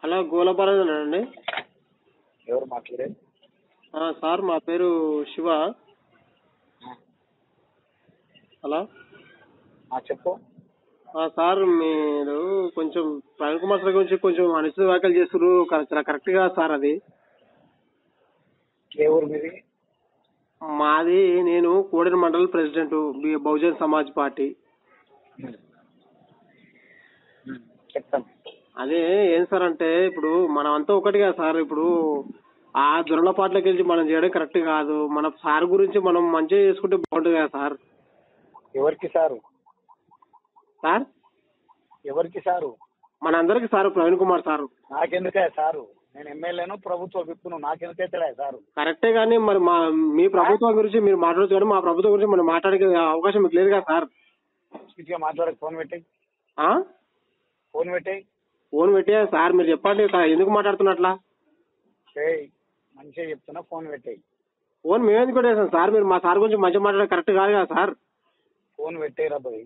Hello గోలపాలెండి. ఎవరు మాట్లాడేది? Sir మా పేరు శివ. హలో చెప్పు. సార్ మీరు కొంచెం ప్రవీణ్ కుమార్ సార్ గురించి కొంచెం అనుచిత వ్యాఖ్యలు చేస్తున్నారు. కరెక్ట్ గా సార్ అది? ఏ ఊరు మీది? మాది నేను కోడేరు మండల్ ప్రెసిడెంట్ బహుజన్ సమాజ్ పార్టీ. చెప్తాను. అదే ఏం సార్ అంటే ఇప్పుడు మనం అంతా ఒకటిగా సార్. ఇప్పుడు ఆ దొరలపాట్లకి వెళ్ళి మనం చేయడం కరెక్ట్ కాదు. మన సార్ గురించి మనం మంచిగా చేసుకుంటే బాగుంటుంది కదా సార్. ఎవరికి సారు? సార్ ఎవరికి సారు? మనందరికి సార్ ప్రవీణ్ కుమార్ సార్. నాకెందుకే సారు? నేను ఎమ్మెల్యేను, ప్రభుత్వ విప్పును, నాకెందుకైతే సారు? కరెక్టే కానీ మరి మీ ప్రభుత్వం గురించి మీరు మాట్లాడచ్చు కానీ మా ప్రభుత్వం గురించి మనం మాట్లాడే అవకాశం మీకు లేదు కదా సార్. స్పీచ్గా మాట్లాడక ఫోన్ పెట్టాయి. ఫోన్ పెట్టాయి. ఫోన్ పెట్టే సార్ మీరు చెప్పండి ఎందుకు మాట్లాడుతున్నట్లా? మంచిగా చెప్తున్నా, ఫోన్ పెట్టాయి. ఫోన్ మేము ఎందుకు పెట్టేసాం సార్? మీరు మా సార్ గురించి మంచిగా మాట్లాడే కరెక్ట్ కాదు కదా సార్. ఫోన్ పెట్టాయి రాబోయ్.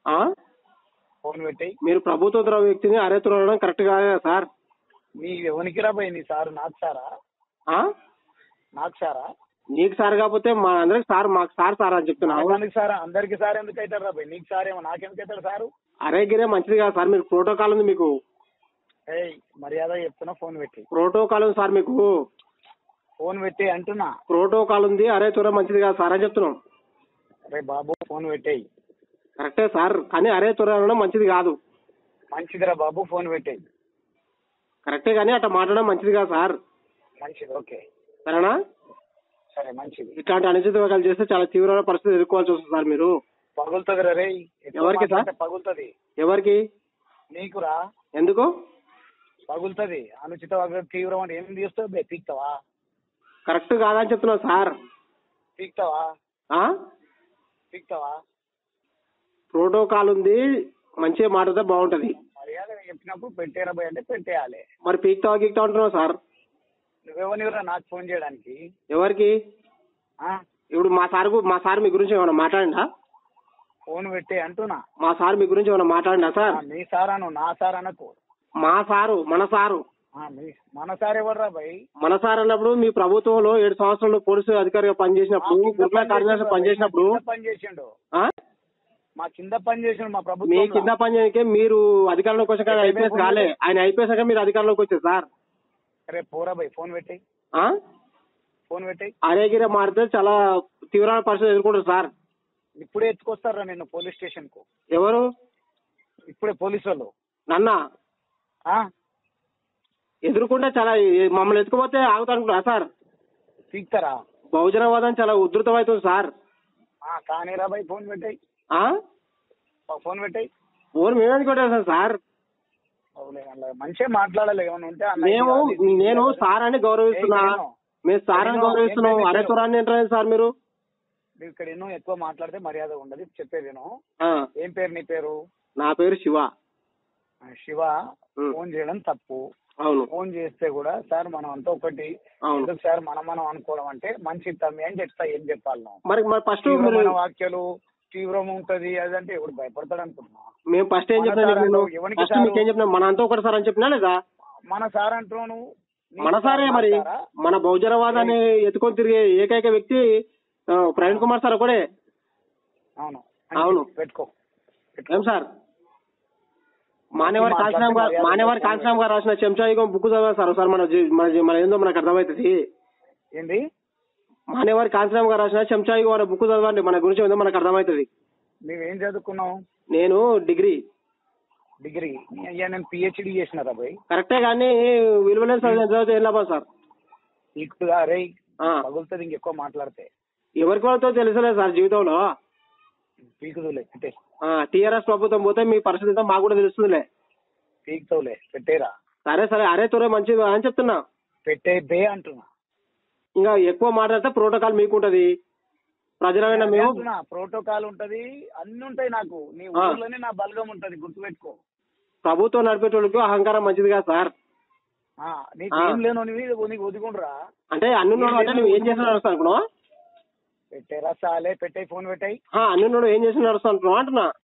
ఫోన్ పెట్టాయి. మీరు ప్రభుత్వ వ్యక్తిని అరేతురడం కరెక్ట్ కాదు కదా సార్. నీ ఎవరికి రాబోయ్? నీ సారు నాకు సారా? నాకు సారా? నీకు సార్ కాకపోతే మా అందరికి సార్, మాకు సార్ సార్ అని చెప్తున్నా. సార్ అందరికి సార్ ఎందుకు అవుతారు రాబోయ్? నీకు సార్ ఏమో, నాకెందుకు అవుతాడు సారు? అరే గిరే మంచిది కాదు సార్. మీకు ప్రోటోకాల్ ఉంది. మీకు మర్యాద చెప్తున్నా, ఫోన్ పెట్టి. ప్రోటోకాల్ ఉంది సార్ మీకు. ఫోన్ పెట్టి అంటున్నా. ప్రోటోకాల్ ఉంది. అరే తుర మంచిది కాదు సార్ అని చెప్తున్నాం. అరే బాబు ఫోన్ పెట్టేయి. కరెక్టే సార్ కానీ అరే తుర అనడం మంచిది కాదు. మంచిదిరా బాబు, ఫోన్ పెట్టేయి. కరెక్టే కానీ అట్లా మాట్లాడడం మంచిది కాదు సార్. మంచిది, ఓకే సరేనా? సరే మంచిది. ఇట్లాంటి అనుచిత వ్యాఖ్యలు చేస్తే చాలా తీవ్రమైన పరిస్థితి ఎదుర్కోవాల్సి వస్తుంది సార్. మీరు పగులుతుంది రే. ఎవరికి సార్? పగులుతుంది. ఎవరికి? నీకురా. ఎందుకు పగులుతుంది? అనుచిత తీవ్రం అంటే ఏం తీస్తావు? పీక్తావా? కరెక్ట్ కాదని చెప్తున్నా సార్. పీక్తావా? పీక్తావా? ప్రోటోకాల్ ఉంది, మంచిగా మాట్లాడితే బాగుంటది. మర్యాద చెప్పినప్పుడు పెట్టేరా భయ్ అంటే పెట్టేయాలి. మరి పీక్తావా గీక్తావా అంటున్నావు సార్. నువ్వెవరినిరా నాకు ఫోన్ చేయడానికి? ఎవరికి? ఇప్పుడు మా సార్ మీ గురించి ఏమైనా మాట్లాడిందా? ఫోన్ పెట్టే అంటున్నా. మా సార్ మీ గురించి ఏమైనా మాట్లాడిందా సార్? మీ సార్ అను, నా సార్ అనకు. మా సారు, మన సారు. మన సార్ ఎవర్రా భయ్? మన సార్ అన్నప్పుడు మీ ప్రభుత్వంలో 7 సంవత్సరాలు పోలీసు అధికారిగా పనిచేసినప్పుడు, గురుకుల కార్యదర్శి పనిచేసినప్పుడు పనిచేసిండు. మా కింద పనిచేసిండు మా ప్రభుత్వం. మీ కింద పనిచేయకే మీరు అధికారంలోకి వచ్చాక ఐపీఎస్ కాలే. ఆయన ఐపీఎస్ అయ్యాక మీరు అధికారంలోకి వచ్చారు సార్. అరే పోరా భయ్, ఫోన్ పెట్టాయి. ఫోన్ పెట్టాయి. అరేగిరే మారితే చాలా తీవ్రమైన పరిస్థితి ఎదుర్కొంటారు సార్. ఇప్పుడే ఎత్తుకొస్తారా నిన్ను పోలీస్ స్టేషన్ కు? ఎవరు? ఇప్పుడే పోలీసు వాళ్ళు. నన్నా ఎదుర్కొంటే చాలా మమ్మల్ని ఎత్తుకుపోతే ఆగుతానుకుంటా సార్. పీక్తారా? బహుజనవాదం చాలా ఉధృతమవుతుంది సార్. కానీ రా భయ్, ఫోన్ పెట్టాయి. ఫోన్ పెట్టాయి. ఫోన్ మేమేది కొట్టేసాం సార్. మంచిగా మాట్లాడాలి. ఏమైనా ఉంటే నేను సార్ అని గౌరవిస్తున్నా. మేము సార్ అని గౌరవిస్తున్నాం. అరే తురాన్ని ఏంటారు సార్ మీరు? ఇక్కడ ఎన్నో ఎక్కువ మాట్లాడితే మర్యాద ఉండదు. చెప్పేది ఏం పేరు నీ పేరు? నా పేరు శివ. శివ. ఫోన్ చేయడం తప్పు. అవును. ఫోన్ చేస్తే కూడా సార్ మనం అంతా ఒకటి, ఎందుకు సార్ మనం అనుకోవడం అంటే మంచి తమ్మి అని చెప్తా. ఏం చెప్పాలి? మరి ఫస్ట్ వాక్యాలు తీవ్రం ఉంటది అదంటే ఎవడు భయపడతాడు అనుకుంటున్నా. మేము ఫస్ట్ ఏం చెప్పినా మన అంతా ఒకటి సార్ అని చెప్పినా లేదా? మన సార్ అంటున్నాను. మన సారే మరి. మన బహుజనవాదాన్ని ఎత్తుకొని తిరిగే ఏకైక వ్యక్తి ప్రవీణ్ కుమార్ సార్ ఒకడే. అవును అవును. పెట్టుకో. ఏం సార్? మానేవారి కాంచనామ్ గారు రాసిన చెంచాయుగం బుక్ చదవాలి సార్. సార్ మన ఏందో మనకు అర్థమవుతుంది. ఏంటి? మానేవారి కాంచనామ్ గారు రాసిన చెంచాయుగం అనే బుక్ చదవండి. మన గురించి ఏందో మనకు అర్థమవుతుంది. నువ్వేం చదువుకున్నావు? నేను డిగ్రీ. నేను పిహెచ్డి చేసిన రాబోయ్. కరెక్టే కానీ విలువలేని చదివితే ఏం లాభం సార్? అరే పగులుతుంది ఇంకెక్కువ మాట్లాడితే. ఎవరికి వాళ్ళతో తెలుసలేదు సార్ జీవితంలో. పీకుదులే పెట్టే. టీఆర్ఎస్ ప్రభుత్వం పోతే మీ పరిస్థితి మాకు కూడా తెలుస్తుందిలే. పీకుతావులే పెట్టేరా. సరే అరే తురే మంచిది అని చెప్తున్నా. పెట్టే బే అంటున్నా. ఇంకా ఎక్కువ మాట్లాడితే ప్రోటోకాల్ మీకుంటది. ప్రజలమైన మేము ప్రోటోకాల్ ఉంటది, అన్ని ఉంటాయి నాకు. నీ ఊర్లోనే నా బలగం ఉంటది, గుర్తుపెట్టుకో. ప్రభుత్వం నడిపేటోళ్ళకి అహంకారం మంచిది కదా సార్. నీకేం లేను నీకు ఒదిగుండ్రా అంటే అన్ని అంటే నువ్వు ఏం చేసిన నడుస్తా అనుకున్నావా? పెట్టేరా సాలే పెట్టాయి. ఫోన్ పెట్టాయి. అన్ని ఏం చేసిన నడుస్తా అనుకున్నావా అంటున్నా.